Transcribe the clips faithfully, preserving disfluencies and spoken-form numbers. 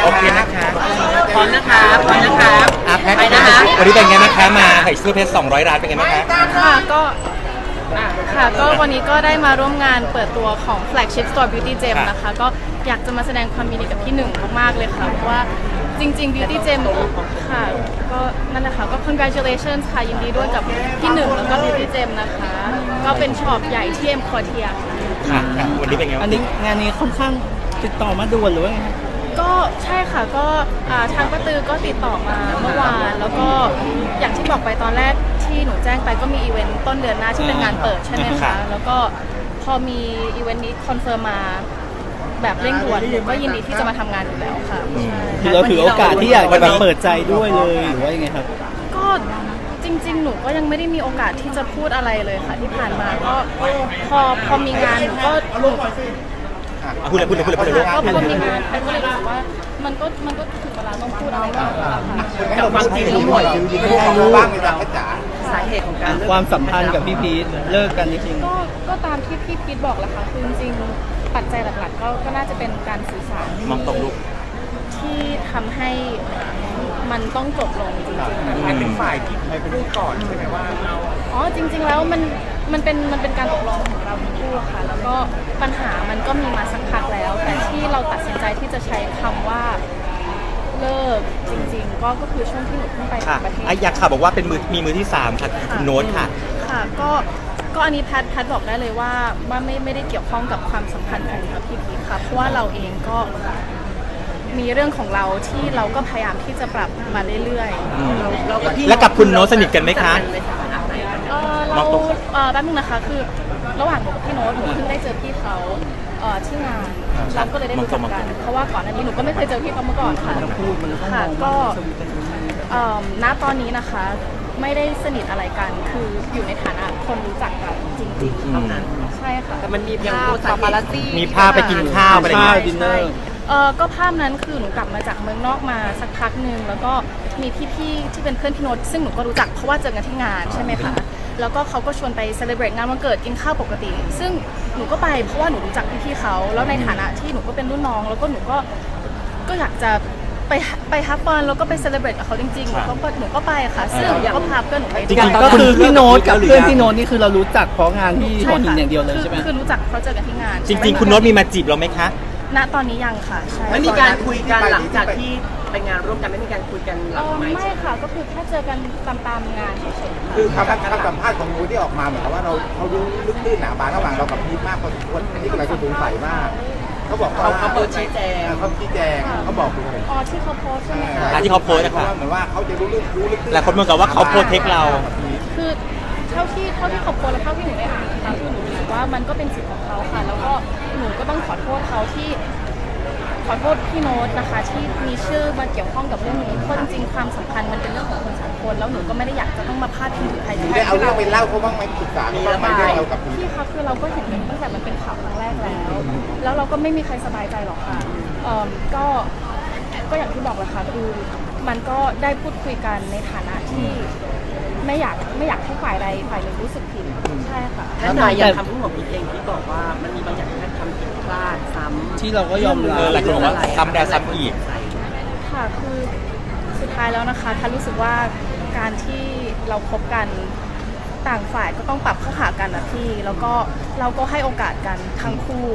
โอเคนะคะพร้อมนะคะพร้อมนะคะไปนะคะวันนี้เป็นไงบ้างคะมาไห่ซื้อเพชรสองร้อยล้านเป็นไงบ้างคะค่ะก็ค่ะก็วันนี้ก็ได้มาร่วมงานเปิดตัวของ flagship store Beauty Gem นะคะก็อยากจะมาแสดงความยินดีกับพี่หนึ่งมากๆเลยค่ะเพราะว่าจริงๆ Beauty Gem ค่ะก็นั่นแหละค่ะก็ congratulations ค่ะยินดีด้วยกับพี่หนึ่งแล้วก็ Beauty Gem นะคะก็เป็นช็อปใหญ่ที่ M Quartier ค่ะวันนี้เป็นไงอันนี้งานนี้ค่อนข้างติดต่อมาด่วนหรือว่าไงก็ใช่ค่ะก็ทางป้าตือก็ติดต่อมาเมื่อวานแล้วก็อย่างที่บอกไปตอนแรกที่หนูแจ้งไปก็มีอีเวนต์ต้นเดือนหน้าที่เป็นงานเปิดใช่ไหมคะแล้วก็พอมีอีเวนต์นี้คอนเฟิร์มมาแบบเร่งด่วนก็ยินดีที่จะมาทำงานอยู่แล้วค่ะคือเราถือโอกาสที่อยากจะเปิดใจด้วยเลยหรือว่ายังไงครับก็จริงๆหนูก็ยังไม่ได้มีโอกาสที่จะพูดอะไรเลยค่ะที่ผ่านมาก็พอพอมีงานหนูก็พูดเลยพูดเลยพูดเลยพูดเลยก็พอมีงานไปก็เลยรู้สึกว่ามันก็มันก็ถึงเวลาต้องพูดอะไรบ้างกับความที่ทั้งหมดบ้างเลยจ้ะสาเหตุของการความสัมพันธ์กับพี่พีทเลิกกันจริงก็ก็ตามที่พี่พีทบอกแหละค่ะคือจริงๆปัจจัยหลักๆก็ก็น่าจะเป็นการสื่อสารมองตรงลูกที่ทำให้มันต้องจบลงจริงๆแต่เป็นฝ่ายที่ไปพูดก่อนใช่ไหมว่าอ๋อจริงๆแล้วมันมันเป็นมันเป็นการตกลงของเราทั้งคู่ค่ะแล้วก็ปัญหามันก็มีมาสักพักแล้วแต่ที่เราตัดสินใจที่จะใช้คำว่าเลิกจริงๆก็ก็คือช่วงที่หนูเพิ่งไปต่างประเทศอยากข่าวบอกว่าเป็นมือมีมือที่สามค่ะคุณโน้ตค่ะค่ะก็ก็อันนี้แพทแพทบอกได้เลยว่าว่าไม่ไม่ได้เกี่ยวข้องกับความสัมพันธ์ของกับพี่พีทค่ะเพราะว่าเราเองก็มีเรื่องของเราที่เราก็พยายามที่จะปรับมาเรื่อยๆแล้วกับคุณโน้ตสนิทกันไหมคะเราแป๊บนึงนะคะคือระหว่างหนูกับพี่โน้ตหนูเพิ่งได้เจอพี่เขาที่งานเราก็เลยได้รู้จักกันเพราะว่าก่อนหน้านี้หนูก็ไม่เคยเจอพี่เขามาก่อนค่ะค่ะก็ณตอนนี้นะคะไม่ได้สนิทอะไรกันคืออยู่ในฐานะคนรู้จักกันจริงๆเท่านั้นใช่ค่ะแต่มันมีภาพปาปารัสซี่มีภาพไปกินข้าวไปดินเนอร์เออก็ภาพนั้นคือหนูกลับมาจากเมืองนอกมาสักพักหนึ่งแล้วก็มีพี่ๆที่เป็นเพื่อนพี่โน้ตซึ่งหนูก็รู้จักเพราะว่าเจอกันที่งานใช่ไหมคะแล้วก็เขาก็ชวนไปเซเลบรตงานวันเกิดกินข้าวปกติซึ่งหนูก็ไปเพราะว่าหนูรู้จักพี่ๆเขาแล้วในฐานะที่หนูก็เป็นรุ่นน้องแล้วก็หนูก็ก็อยากจะไปไปฮับฟอนแล้วก็ไปเซเลบรตกับเขาจริงๆแล้วก็หนูก็ไปค่ะซึ่งก็พาเพื่อนหนูไปจริงๆก็คือพี่โน้ตกับเพื่อนพี่โน้ตนี่คือเรารู้จักเพราะงานที่หัวหินอย่างเดียวเลยใช่ไหมคือรู้จักเขาเจอกันที่งานจริงๆคุณโน้ตมีมาจีบเราไหมคะณตอนนี้ยังค่ะใช่ไม่มีการคุยกันหลังจากที่ไปงานร่วมกันไม่มีการคุยกันหลังไม่ไม่ค่ะก็คือแค่เจอกันตามตามงานเฉยๆคือคำคำสัมภาษณ์ของมูที่ออกมาเหมือนกับว่าเราเขารู้ลึกตื้นหนาบางระหว่างเรากับพีทมากพอสมควรนี่ก็เลยสงสัยมากเขาบอกเขาเขาเปิดชี้แจงเขาชี้แจงเขาบอกเลยอ๋อที่เขาโพสใช่ไหมคะที่เขาโพสนะคะเหมือนว่าเขาจะรู้ลึกรู้ลึกหลายคนเหมือนกับว่าเขาโพสเทคเราคือเท่าที่เท่าที่เขาโพสและเท่าที่หนูได้อ่านนะคะคือหนูรู้สึกว่ามันก็เป็นสิทธิ์ของเขาค่ะแล้วก็หนูก็ต้องขอโทษเขาที่ขอโทษพี่โน้ตนะคะที่มีชื่อมาเกี่ยวข้องกับเรื่องนี้เพราะจริงๆความสัมพันธ์มันเป็นเรื่องของคนสองคนแล้วหนูก็ไม่ได้อยากจะต้องมาพาดพิงถึงใครได้เอาเรื่องไปเล่าเขาบ้างไหมปรึกษาเขาบ้างไหมเรื่องเรากับพี่คะคือเราก็เห็นตั้งแต่มันเป็นข่าวครั้งแรกแล้วแล้วเราก็ไม่มีใครสบายใจหรอกค่ะก็ก็อย่างที่บอกแหละค่ะคือมันก็ได้พูดคุยกันในฐานะที่ไม่อยากไม่อยากให้ฝ่ายใดฝ่ายหนึ่งรู้สึกผิดใช่ค่ะท่านนายอย่างคำพูดของพี่เองที่บอกว่ามันมีบางอย่างที่ทำผิดพลาดซ้ำที่เราก็ยอมรับหลายคนบอกว่าซ้ำแดดซ้ำอีกค่ะคือสุดท้ายแล้วนะคะท่านรู้สึกว่าการที่เราคบกันต่างฝ่ายก็ต้องปรับเข้าหากันนะพี่แล้วก็เราก็ให้โอกาสกันทั้งคู่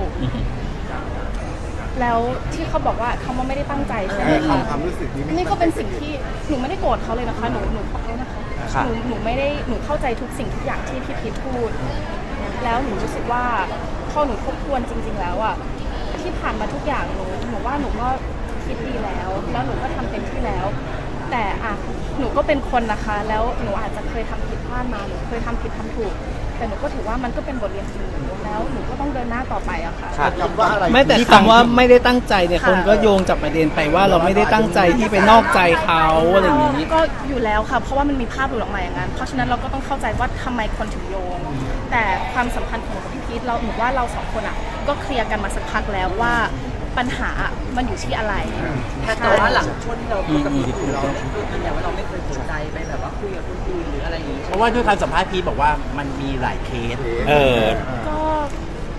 แล้วที่เขาบอกว่าเขาไม่ได้ตั้งใจใช่ไหมคะนี่ก็เป็นสิ่งที่หนูไม่ได้โกรธเขาเลยนะคะหนูหนูขอโทษนะคะหนูหนูไม่ได้หนูเข้าใจทุกสิ่งทุกอย่างที่พี่พีทพูดแล้วหนูรู้สึกว่าพอหนูทบทวนจริงๆแล้วอ่ะที่ผ่านมาทุกอย่างหนูหนูว่าหนูก็คิดดีแล้วแล้วหนูก็ทำเต็มที่แล้วแต่อ่ะหนูก็เป็นคนนะคะแล้วหนูอาจจะเคยทำผิดพลาดมาหนูเคยทำผิดทำถูกแต่หนูก็ถือว่ามันก็เป็นบทเรียนของหนูแล้วหนูก็ต้องเดินหน้าต่อไปอะค่ะไม่แต่คำว่าไม่ได้ตั้งใจเนี่ยคนก็โยงจับประเด็นไปว่าเราไม่ได้ตั้งใจที่ไปนอกใจเขาอะไรอย่างนี้ก็อยู่แล้วค่ะเพราะว่ามันมีภาพหลุดออกมาอย่างนั้นเพราะฉะนั้นเราก็ต้องเข้าใจว่าทำไมคนถึงโยงแต่ความสัมพันธ์ของหนูกับพี่พีทเราหนูว่าเราสองคนอะก็เคลียร์กันมาสักพักแล้วว่าปัญหามันอยู่ที่อะไรแต่ว่าหลังช่วงที่เราคุยกับพี่พีทเราพูดกันอย่างว่าเราไม่เคยสนใจไปแบบว่าคุยกับคนอื่นหรืออะไรอย่างนี้เพราะว่าด้วยการสัมภาษณ์พีทบอกว่ามันมีหลายเคสเออก็ก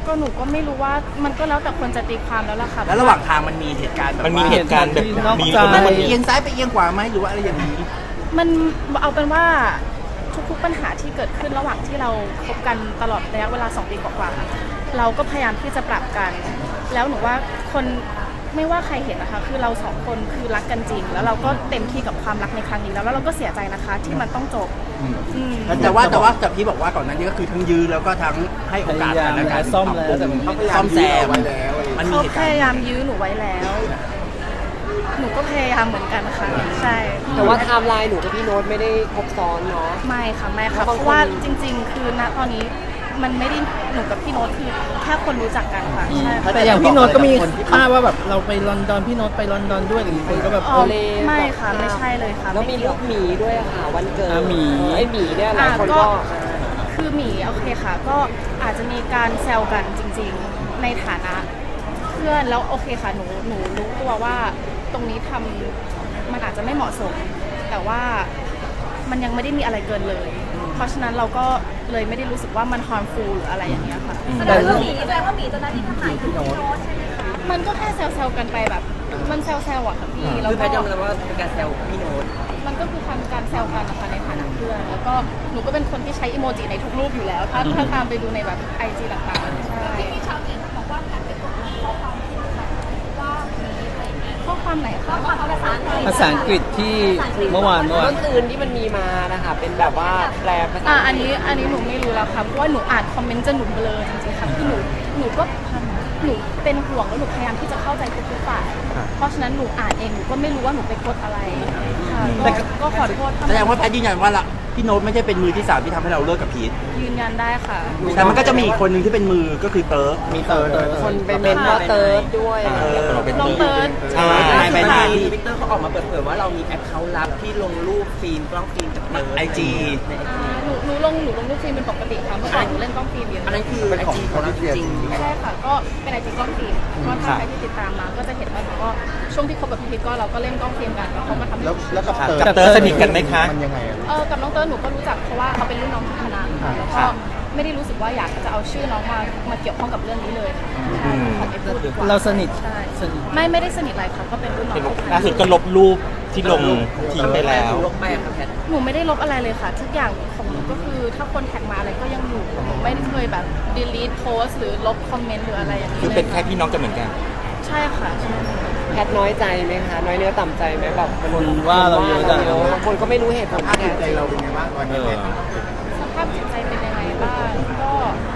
ก็หนูก็ไม่รู้ว่ามันก็แล้วแต่คนจะตีความแล้วล่ะค่ะแล้วระหว่างทางมันมีเหตุการณ์แบบมันมีเหตุการณ์แบบนอกมีใจคนนั้นมันนี้เอียงซ้ายไปเอียงขวาไหมหรือว่าอะไรอย่างนี้มันเอาเป็นว่าทุกๆปัญหาที่เกิดขึ้นระหว่างที่เราคบกันตลอดระยะเวลาสองปีกว่าๆเราก็พยายามที่จะปรับกัน แล้วหนูว่าคนไม่ว่าใครเห็นนะคะคือเราสองคนคือรักกันจริง แล้วเราก็เต็มที่กับความรักในครั้งนี้แล้วแล้วเราก็เสียใจนะคะที่มันต้องจบอืมแต่ว่าแต่ว่าจากที่บอกว่าก่อนหน้านี้ก็คือทั้งยื้อแล้วก็ทั้งให้โอกาสกันและการซ่อมแล้วแต่มันเขาพยายาซ่อมมแซยื้อมเอาไว้แล้วอะไรอย่างเงี้ยมันมีเขาเหตุพการณ์ยายามยื้อหนูไว้แล้ว หนูก็พยายามเหมือนกันค่ะใช่แต่ว่าไทม์ไลน์หนูกับพี่โน้ตไม่ได้ครบซ้อนเนาะไม่ค่ะไม่แล้ค่ะวเพบางคนราะว่าจริง ๆ คือณตอนนี้มันไม่ได้หนูกับพี่โน้ตคือแค่คนรู้จักกันค่ะใช่ค่ะแต่อย่างพี่โน้ตก็มีภาพว่าแบบเราไปลอนดอนพี่โน้ตไปลอนดอนด้วยหรือคนก็แบบอ๋อเลยไม่ค่ะไม่ใช่เลยค่ะแล้วมีไเกี่ลูยวกหมีด้วยอะค่ะวันเกิดอ่ะหมีไอ้หมีเนี่ยหลายคนอ่ะก็ก็คือหมีโอเคค่ะ ก็อาจจะมีการแซวกันจริงๆในฐานะเพื่อนแล้วโอเคค่ะหนูหนูรู้ตัวว่าตรงนี้ทำมันอาจจะไม่เหมาะสม แต่ว่ามันยังไม่ได้มีอะไรเกินเลย เพราะฉะนั้นเราก็เลยไม่ได้รู้สึกว่ามัน harmful หรืออะไรอย่างเงี้ยค่ะแต่แสดงว่าหมีแสดงว่าหมีตอนนั้นที่ทำหมายถึงพี่โน้ตใช่ไหมคะมันก็แค่แซวๆกันไปแบบ มันแซวๆอะค่ะพี่แล้วคือแพก็ทย์ยอมรับว่าเป็นการแซวพี่โน้ตมันก็คือการการแซวกันนะคะในฐานะเพื่อนแล้วก็หนูก็เป็นคนที่ใช้อีโมจิในทุกรูปอยู่แล้ว ถ้าถ้าตามไปดูในแบบไอจีต่างๆใช่มีชาวเน็ตบอกว่าการเป็นคนข้อความที่แบบว่าหมีอะไรอย่างเงี้ยข้อความไหนข้อคะความภาษาอังกฤษภาษาอังกฤษที่เมื่อวานเมื่อวาเมื่นอคืนที่มันมีมานะคะเป็นแบบว่าแปลภาษาอ่ะอันนี้อันนี้หนูไม่รู้แล้วค่ะเพราะว่าหนูอ่านคอมเมนต์จะหนูเบลอจริงๆค่ะคือหนูหนูก็หนูเป็นห่วงแล้วหนูพยายามที่จะเข้าใจทุกๆฝ่ายเพราะฉะนั้นหนูอ่านเองหนูก็ไม่รู้ว่าหนูไปโพสต์อะไรค่ะก็ก็ขอโทษถ้แสดงว่าแพทย์ยืนยันว่าละพี่โน้ตไม่ใช่เป็นมือที่สามที่ทำให้เราเลิกกับพีทยืนยันได้ค่ะแต่มันก็จะมีอีกคนหนึ่งที่เป็นมือก็คือเติร์กมีเติร์ดคนไปเมนว่าเติร์ดด้วยเออเราเป็นน้องเติร์ดใช่ไปเป็นที่ที่ทวิตเตอร์เขาออกมาเปิดเผยว่าเรามีแอคเคาท์ลับที่ลงรูปฟิล์มกล้องฟิล์มจากไอจีอ่าหนูหนูลงหนูลงรูปฟิล์มเป็นปกติค่ะเมื่อก่อนหนูเล่นกล้องฟิล์มเยอะอันนั้นคือไอจีของเราจริงใช่ค่ะก็เป็นไอจีกล้องฟิล์มก็ถ้าใครที่ติดตามมาก็จะเห็นว่าหนูก็ช่วงที่คบกับพี่พีทก็เราก็เล่นกล้องฟิล์มกันแล้วเขาก็ทำให้แล้วแล้วกับเติร์กับเตอร์สนิทกันไหมคะมันยังไงอะเออกับน้องเติร์ดหนูก็รู้จักเพราะว่าเขาเป็นรุ่นน้องที่คณะค่ะแล้วก็ไม่ได้รู้สึกว่าอยากจะเอาชื่อน้องมามาเกี่ยวข้องกับเรื่องนี้เลยค่ะใช่ขอไม่พูดดีกว่าเราสนิทใช่สนิทไม่ไม่ได้สนิทอะไรค่ะก็เป็นรุ่นน้องเป็นที่คณะล่าสุดก็ลบรูปที่ลงทิ้งไปแล้วลบไปอะครับแพทย์หนูไม่ได้ลบอะไรเลยค่ะ ทุกอย่างของหนูก็คือถ้าคนแท็กมาอะไรก็ยังอยู่หนูไม่ได้เคยแบบ delete post หรือลบคอมเมนต์หรืออะไรอย่างนี้คือเป็นแค่พี่น้องกันเหมือนกันใช่ค่ะใช่แพทย์น้อยใจไหมคะน้อยเนื้อต่ำใจไหมแบบคนว่าเราเยอะจังบางคนก็ไม่รู้เหตุผลภาพที่จิตใจแท้จริงเราเป็นไงบ้างตอนเอนี้อสภาพจิตใจเป็นยังไงบ้างก็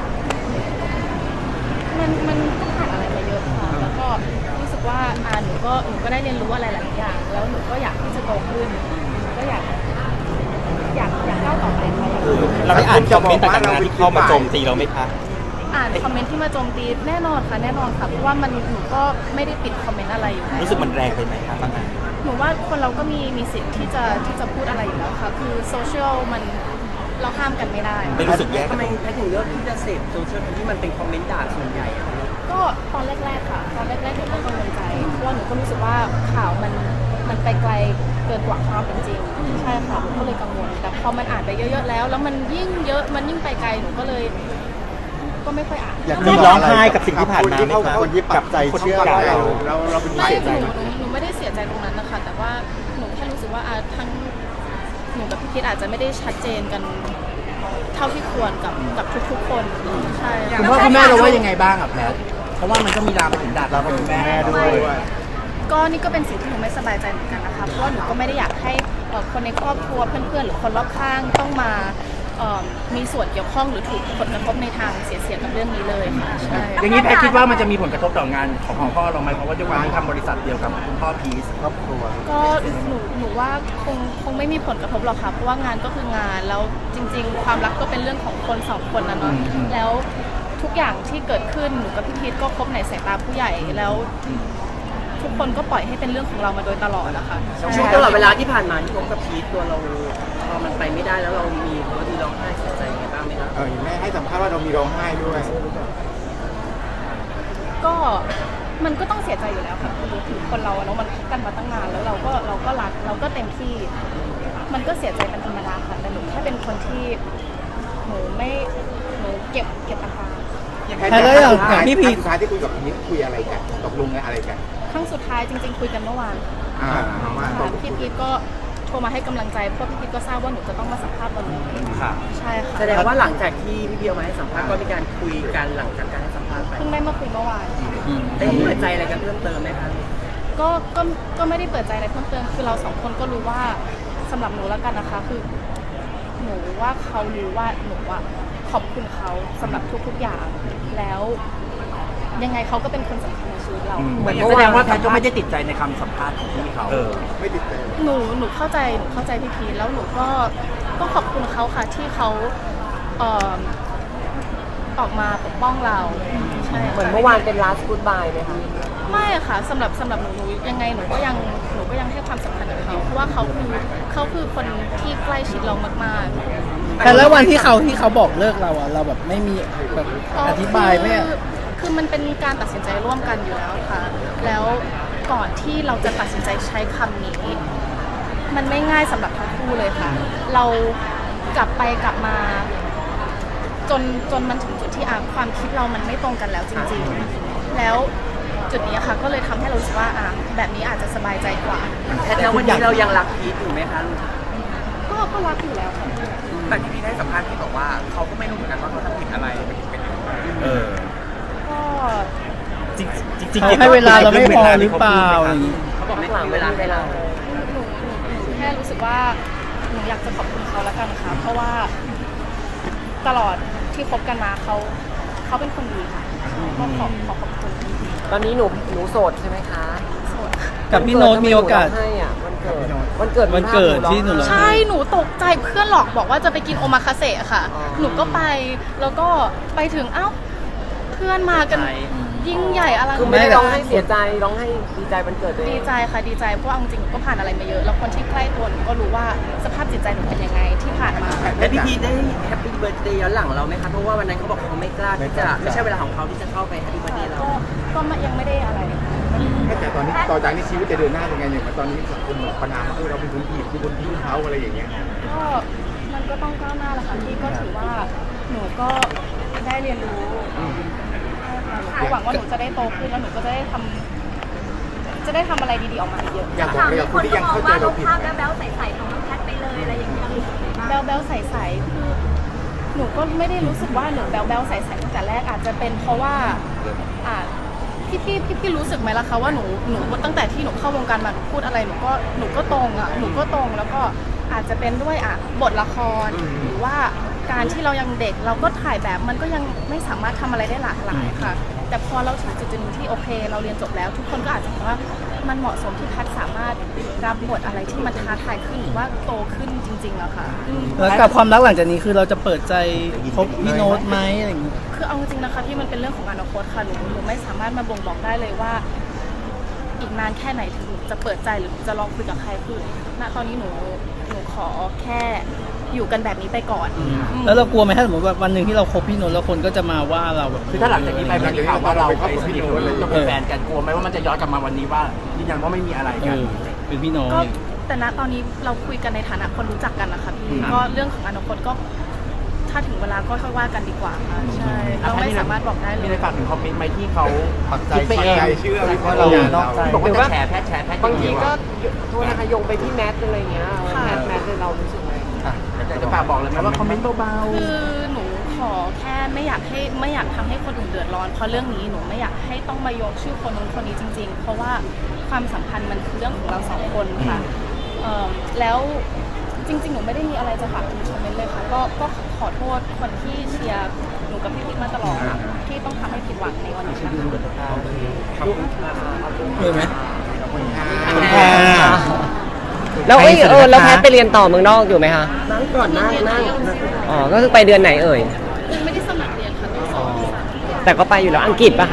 มันมันก็ผ่านอะไรมาเยอะค่ะแล้วก็รู้สึกว่าอ่าหนูก็หนูก็ได้เรียนรู้อะไรหลายอย่าง แล้วหนูก็อยากที่จะโตขึ้นหนูก็อยากอยากอยากก้าวต่อไปค่ะเราได้อ่านคอมเมนต์ต่างๆที่เข้ามาโจมตีเราไหมคะอ่านคอมเมนต์ที่มาโจมตีแน่นอนค่ะแน่นอนค่ะเพราะว่ามันหนูก็ไม่ได้ปิดคอมเมนต์อะไรอยู่แล้วรู้สึกมันแรงไปไหมคะบางอันหนูว่าคนเราก็มีมีสิทธิ์ที่จะที่จะพูดอะไรอยู่แล้วค่ะคือโซเชียลมันเราห้ามกันไม่ได้ไม่รู้สึกแย่ทำไมแพทย์ถึงเลือกที่จะเสพโซเชียลที่มันเป็นคอมเมนต์ด่าส่วนใหญ่อะก็ตอนแรกๆค่ะตอนแรกๆหนูก็กังวลใจเพราะว่าหนูก็รู้สึกว่าข่าวมันมันไปไกลเกินกว่าความเป็นจริงใช่ค่ะหนูก็เลยกังวลแต่พอมันอ่านไปเยอะๆแล้ว แล้วมันยิ่งเยอะมันยิ่งไปไกลหนูก็เลย ก็ไม่ค่อยอ่านอยากมีร้องไห้กับสิ่งที่ผ่านมาไหมเขาคะคนที่ปักใจเชื่อว่าเราเราเราเป็นไม่เสียใจหนูหนูหนูไม่ได้เสียใจตรงนั้นนะคะแต่ว่าหนูแค่รู้สึกว่าอ่ะทั้งหนูกับพี่คิดอาจจะไม่ได้ชัดเจนกันเท่าที่ควรกับกับทุกๆคนใช่คุณพ่อคุณแม่เราว่ายังไงบ้างอ่ะแพทย์เพราะว่ามันก็มีรามไปถึงด่าเรากับคุณแม่แม่ด้วยก็นี่ก็เป็นสิ่งที่หนูไม่สบายใจเหมือนกันนะคะเพราะว่าหนูก็ไม่ได้อยากให้เอ่อคนในครอบครัวเพื่อนๆหรือคนรอบข้างต้องมาเอ่อมีส่วนเกี่ยวข้องหรือถูกผลกระทบในทางเสียๆกับเรื่องนี้เลยค่ะใช่อย่างนี้แพทย์คิดว่ามันจะมีผลกระทบต่องานของของพ่อเราไหมเพราะว่าด้วยความที่ทำบริษัทเดียวกับคุณพ่อพีซครอบครัวก็หนูหนูว่าคงคงไม่มีผลกระทบหรอกค่ะเพราะว่างานก็คืองานแล้วจริง ๆ ความรักก็เป็นเรื่องของคนสองคนนะเนาะแล้วทุกอย่างที่เกิดขึ้นหนูกับพี่พีทก็คบในสายตาผู้ใหญ่แล้ว ทุกคนก็ปล่อยให้เป็นเรื่องของเรามาโดยตลอดนะคะช่วงตลอดเวลาที่ผ่านมาที่คบกับพีทตัวเราพอมันไปไม่ได้แล้วเรามีบางทีร้องไห้เสียใจยังไงบ้างไหมครับเออแม่ให้สัมภาษณ์ว่าเรามีร้องไห้ด้วยก็มันก็ต้องเสียใจอยู่แล้วค่ะคือถึงคนเราอะเนาะมันคบกันมาตั้งนานแล้วเราก็เราก็รักเราก็เต็มที่ มันก็เสียใจเป็นธรรมดาค่ะแต่หนูแค่เป็นคนที่หนูไม่หนูเก็บเก็บอาการอแค่แล้วอย่างอย่างพี่พีสุดท้ายที่คุยกับพีทคุยอะไรกันตกลงอะไรกันครั้งสุดท้ายจริงๆคุยกันเมื่อวานอ่าว่าตค่ะกพี่พีทก็โทรมาให้กำลังใจเพราะพี่พีทก็ทราบว่าหนูจะต้องมาสัมภาษณ์วันนี้ค่ะใช่ค่ะแสดงว่าหลังจากที่พี่เบียวมาให้สัมภาษณ์ก็มีการคุยกันหลังจากการให้สัมภาษณ์ไปเพิ่งได้มาคุยเมื่อวานได้เปิดใจอะไรกันเพิ่มเติมไหมคะก็ก็ก็ไม่ได้เปิดใจอะไรเพิ่มเติมคือเราสองคนก็รู้ว่าสำหรับหนูแล้วกันนะคะ คือหนูว่าเขารู้ว่าหนูว่าขอบคุณเขาสำหรับทุกๆอย่างแล้วยังไงเขาก็เป็นคนสำคัญในชีวิตเราเหมือนแสดงว่าแพทย์ก็ไม่ได้ติดใจในคำสัมภาษณ์ของพี่เขาเออไม่ติดใจหนูหนูเข้าใจหนูเข้าใจพี่พีชแล้วหนูก็ก็ขอบคุณเขาค่ะที่เขาเอ่อออกมาปกป้องเราใช่เหมือนเมื่อวานเป็น last goodbye ไหมคะไม่ค่ะสำหรับสำหรับหนูหนูยังไงหนูก็ยังหนูก็ยังให้ความสำคัญกับเขาเพราะว่าเขาคือเขาคือคนที่ใกล้ชิดเรามากๆแต่แล้ววันที่เขาที่เขาบอกเลิกเราอะเราแบบไม่มีแบบอธิบายไหมอะคือคือมันเป็นการตัดสินใจร่วมกันอยู่แล้วค่ะ แล้วก่อนที่เราจะตัดสินใจใช้คำนี้ มันไม่ง่ายสำหรับทั้งคู่เลยค่ะ เรากลับไปกลับมาจนจนมันถึงจุดที่อ่ะความคิดเรามันไม่ตรงกันแล้วจริงๆ แล้วจุดนี้ค่ะก็เลยทำให้เรารู้สึกว่าอ่ะแบบนี้อาจจะสบายใจกว่าแพทย์แล้ววันนี้เรายังรักพีทอยู่ไหมคะก็ก็รักอยู่แล้วค่ะแต่ที่พี่ได้สัมภาษณ์พี่บอกว่าเขาก็ไม่รู้เหมือนกันว่าเขาทำผิดอะไรเป็นอย่างไรเออก็จริงจริงจริงเขาให้เวลาเราไม่พอหรือเปล่าอย่างงี้เขาบอกไม่มีเวลาให้เราหนูหนูหนูแค่รู้สึกว่าหนูอยากจะขอบคุณเขาแล้วกันค่ะ เพราะว่าตลอดที่คบกันมาเขาเขาเป็นคนดีค่ะก็ขอขอขอบคุณตอนนี้หนูหนูโสดใช่ไหมคะโสดค่ะกับพี่โน้ตมีโอกาสให้อ่ะวันเกิดวันเกิดวันเกิดที่หนูร้องใช่หนูตกใจเพื่อนหลอกบอกว่าจะไปกินโอมาคาเสะค่ะ หนูก็ไปแล้วก็ไปถึงเอ้าเพื่อนมากันยิ่งใหญ่อะไรคือไม่ได้ร้องให้เสียใจร้องให้ดีใจวันเกิดตัวเอดีงใจค่ะดีใจเพราะว่าจริงๆหนูก็ผ่านอะไรมาเยอะแล้วคนที่ใกล้ตัวหนูก็รู้ว่าสภาพจิตใจหนูเป็นยังไงที่ผ่านมาแล้วพี่พีทได้แฮปปี้เบิร์ดเดย์ย้อนหลังเราไหมคะเพราะว่าวันนั้นเขาบอกเขาไม่กล้าที่จะไม่ใช่เวลาของเขาที่จะเข้าไปแฮปปี้เบิร์ดเดย์เราก็ก็ยังไม่ได้อะไรค่ะแต่ตอนนี้ต่อจากนี้ชีวิตจะเดินหน้ายังไงอย่างตอนนี้สังคมแบบประนามว่าเออเราเป็นคนผิดเป็นคนทิ้งเขาอะไรอย่างเงี้ยก็มันก็ต้องก้าวหน้าแหละค่ะพี่ก็ถือว่าหนูก็ได้เรียนรู้ใช่ค่ะหนูก็หวังว่าหนูจะได้โตขึ้นแล้วหนูก็จะได้ทำจะได้ทำอะไรดีๆออกมาอีกเยอะอยากบอกอะไรกับคนที่ยังเข้าใจเราผิดภาพแบ๊วๆใสๆของน้องแพทไปเลยอะไรอย่างเงี้ยแบลแบลใสๆคือหนูก็ไม่ได้รู้สึกว่าหนูแบลแบลใสๆตั้งแต่แรกอาจจะเป็นเพราะว่าอ่าพี่พี่พี่พี่รู้สึกไหมล่ะคะว่าหนูหนูตั้งแต่ที่หนูเข้าวงการมาหนูพูดอะไรหนูก็หนูก็ตรงอ่ะหนูก็ตรงแล้วก็อาจจะเป็นด้วยอ่ะบทละครหรือว่าการที่เรายังเด็กเราก็ถ่ายแบบมันก็ยังไม่สามารถทำอะไรได้หลากหลายค่ะ แต่พอเราถึงจุดหนึ่งที่โอเค เราเรียนจบแล้ว ทุกคนก็อาจจะเห็นว่ามันเหมาะสมที่พัดสามารถรับบทอะไรที่มันท้าทายขึ้นหรือว่าโตขึ้นจริงๆแล้วค่ะอืมแล้วกับความรักหลังจากนี้คือเราจะเปิดใจคบพี่โน้ตไหมอะไรอย่างงี้คือเอาจริงๆนะคะพี่มันเป็นเรื่องของอนาคตค่ะหนูหนูไม่สามารถมาบ่งบอกได้เลยว่า อีกนานแค่ไหนถึงหนูจะเปิดใจหรือจะลองคุยกับใครคือณตอนนี้หนูหนูขอแค่อยู่กันแบบนี้ไปก่อนอืมแล้วเรากลัวไหมถ้าสมมติว่าวันหนึ่งที่เราคบพี่โน้ตแล้วคนก็จะมาว่าเราแบบคือถ้าหลังจากนี้ไปมันมีข่าวว่าเราไปสนิทกันจะเป็นแฟนกันกลัวไหมว่ามันจะย้อนกลับมาวันนี้ว่ายืนยันว่าไม่มีอะไรเอกันอเป็นพี่โน้ตก็แต่ณตอนนี้เราคุยกันในฐานะคนรู้จักกันนะคะพี่ก็เรื่องของอนาคตก็ถ้าถึงเวลาก็ค่อยว่ากันดีกว่าค่ะใช่เราไม่สามารถบอกได้เลมียอะไรฝากถึงคอมเมนต์ไหมที่เขาปักใจคิดไปเองเชื่อว่าเรานอกใจบอกว่าจะแฉแพทแฉแพทบางทีก็โทษนะคะโยงไปที่แมทอะไรเงี้ยแมทแมทเรารู้สึกไงแต่จะฝากบอกเลยไหมว่าคอมเมนต์เบาคือหนูขอแค่ไม่อยากให้ไม่อยากทำให้คนอื่นเดือดร้อนเพราะเรื่องนี้หนูไม่อยากให้ต้องมาโยงชื่อคนนู้นคนนี้จริง ๆ เพราะว่าความสัมพันธ์มันคือเรื่องของเราสองคนค่ะเอิ่มแล้วจริงๆหนูไม่ได้มีอะไรจะฝากถึงคอมเมนต์เลยค่ะก็ก็ขอโทษคนที่เชียร์หนูกับพี่พิกมาตลอดค่ะที่ต้องทำให้ผิดหวังในวันนี้นะคะเห็นไหมแล้วเอ้ยเออแล้วแพทไปเรียนต่อเมืองนอกอยู่ไหมคะนั่งก่อนนั่งนั่งอ๋อก็คือไปเดือนไหนเอ่ยยังไม่ได้สมัครเรียนค่ะต้องสอบแต่ก็ไปอยู่แล้วอังกฤษปะคะ